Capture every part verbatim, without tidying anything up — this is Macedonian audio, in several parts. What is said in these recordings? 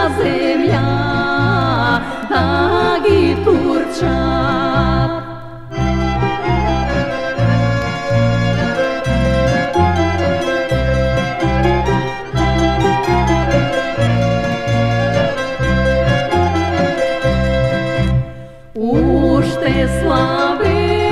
земя, да ги турчат. Уште славе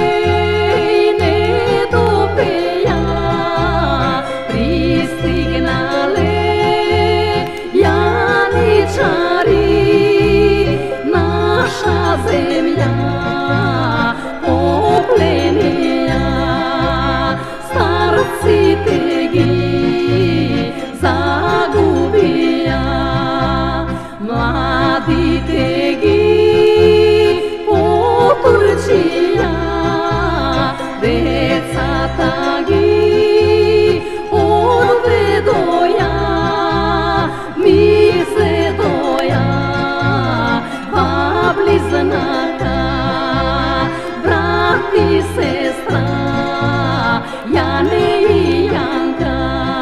земля опленија, старците ги загубија, младите ги потурчија, децата ги одведоја, ми се доја близнака, брат и сестра, Јане и Јанка.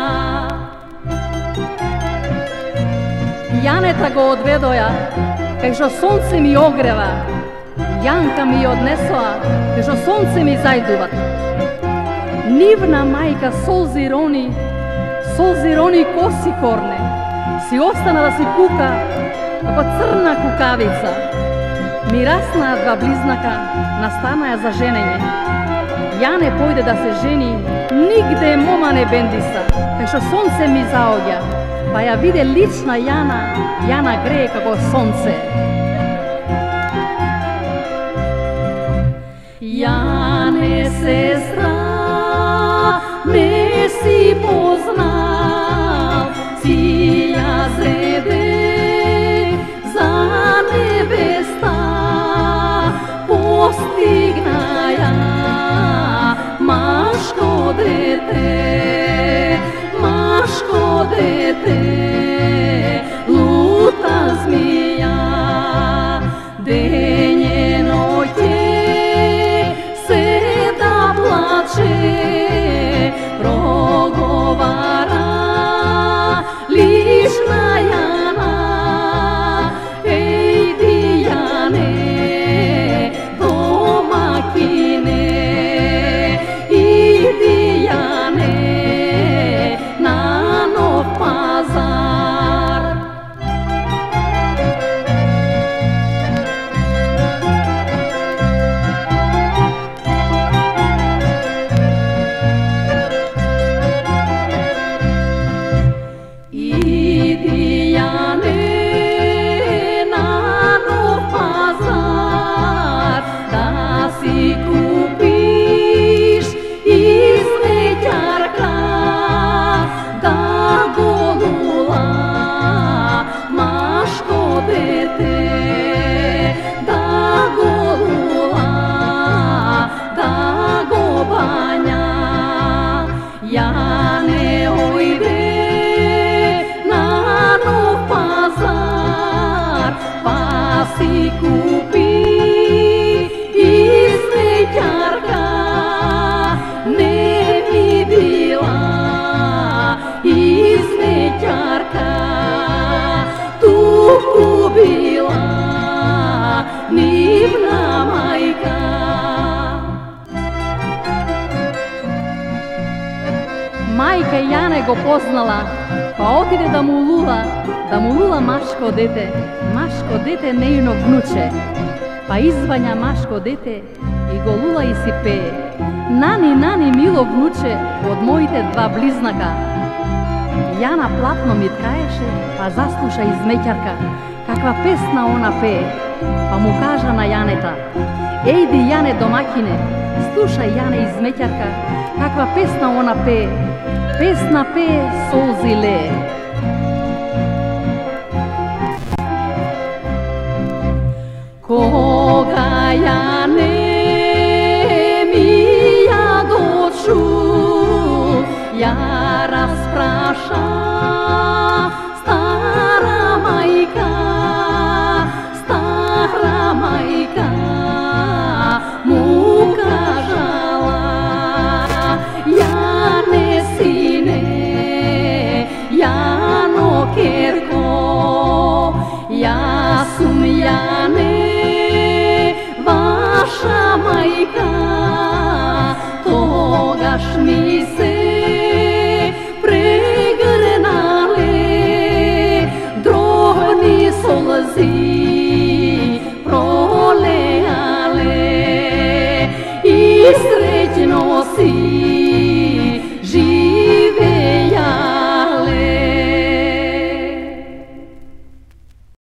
Јанета го одведоја, кај што сонце ми огрева, Јанка ми однесоа, кај што сонце ми зајдува. Нивна мајка солзи рони, солзи рони коси корне, си остана да си кука како црна кукавица. Ми раснаа два близнака, настанаја за женење. Јане појде да се жени, нигде мома не бендиса, кај што сонце ми заоѓа, па ја виде лична Јана, Јана грее како сонце. Јане, сестра, не си познал, си ја зеде за невеста, постигнаја машко дете, машко дете, лута змија, дење ноќе се да плаче, проговара лична Јана, ејди Јане, иди Јане на Нов Пазар. Иди Јане на Нов Пазар, да си купи да голула машко дете, да голула, да го бања. Јане ојде на Нов Пазар, па си купи измеќарка, не видила измеќарка, туку била нивна мајка. Мајка Јане го познала, па отиде да му лула, да му лула машко дете, машко дете нејно внуче. Па извања машко дете и го лула и си пее. Нани, нани, мило внуче, од моите два близнака. Јана платно ми ткаеше, па заслуша измеќарка, каква песна она пее. Па му кажа на Јанета: ејди Јане домакине, слушај Јане измеќарка, каква песна она пее. Песна пее, солзи лее. Кога Јане ми ја дочу, ја распраша стара мајка, стара мајка му кажала: Јане сине, Јане si